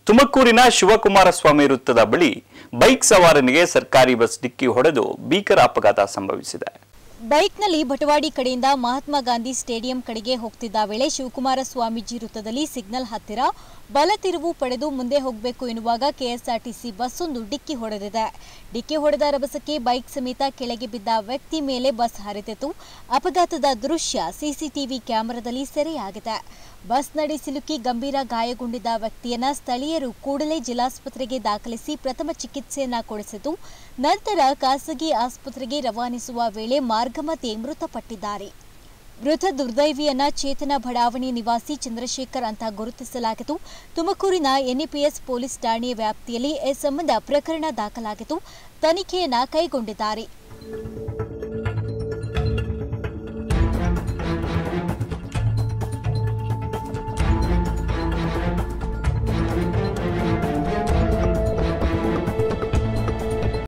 ತುಮಕೂರಿನ ಶಿವಕುಮಾರಸ್ವಾಮಿ ವೃತ್ತದ ಬಳಿ ಬೈಕ್ ಸವಾರನಿಗೆ ಸರ್ಕಾರಿ ಬಸ್ ಡಿಕ್ಕಿ ಹೊಡೆದು ಭೀಕರ ಅಪಘಾತ ಸಂಭವಿಸಿದೆ. ಬೈಕ್ನಲ್ಲಿ ಬಟವಾಡಿ ಕಡೆಯಿಂದ ಮಹಾತ್ಮ ಗಾಂಧಿ ಸ್ಟೇಡಿಯಂ ಕಡೆಗೆ ಹೋಗ್ತಿದ್ದ ವೇಳೆ ಶಿವಕುಮಾರ ಸ್ವಾಮೀಜಿ ವೃತ್ತದಲ್ಲಿ ಸಿಗ್ನಲ್ ಹತ್ತಿರ ಬಲ ತಿರುವು ಪಡೆದು ಮುಂದೆ ಹೋಗಬೇಕು ಎನ್ನುವಾಗ ಕೆಎಸ್ಆರ್ಟಿಸಿ ಬಸ್ ಒಂದು ಡಿಕ್ಕಿ ಹೊಡೆದಿದೆ. ಡಿಕ್ಕಿ ಹೊಡೆದ ರಭಸಕ್ಕೆ ಬೈಕ್ ಸಮೇತ ಕೆಳಗೆ ಬಿದ್ದ ವ್ಯಕ್ತಿ ಮೇಲೆ ಬಸ್ ಹರಿದಿತ್ತು. ಅಪಘಾತದ ದೃಶ್ಯ ಸಿಸಿಟಿವಿ ಕ್ಯಾಮೆರಾದಲ್ಲಿ ಸೆರೆಯಾಗಿದೆ. ಬಸ್ನಡಿ ಸಿಲುಕಿ ಗಂಭೀರ ಗಾಯಗೊಂಡಿದ್ದ ವ್ಯಕ್ತಿಯನ್ನ ಸ್ಥಳೀಯರು ಕೂಡಲೇ ಜಿಲ್ಲಾಸ್ಪತ್ರೆಗೆ ದಾಖಲಿಸಿ ಪ್ರಥಮ ಚಿಕಿತ್ಸೆಯನ್ನ ಕೊಡಿಸಿದ್ದು ನಂತರ ಖಾಸಗಿ ಆಸ್ಪತ್ರೆಗೆ ರವಾನಿಸುವ ವೇಳೆ ಮಾರ್ಗಮಧ್ಯೆ ಮೃತಪಟ್ಟಿದ್ದಾರೆ. ಮೃತ ದುರ್ದೈವಿಯನ್ನ ಚೇತನ ಬಡಾವಣೆ ನಿವಾಸಿ ಚಂದ್ರಶೇಖರ್ ಅಂತ ಗುರುತಿಸಲಾಗಿತ್ತು. ತುಮಕೂರಿನ ಎನ್ಇಪಿಎಸ್ ಪೊಲೀಸ್ ಠಾಣೆಯ ವ್ಯಾಪ್ತಿಯಲ್ಲಿ ಈ ಸಂಬಂಧ ಪ್ರಕರಣ ದಾಖಲಾಗಿತ್ತು. ತನಿಖೆಯನ್ನ ಕೈಗೊಂಡಿದ್ದಾರೆ.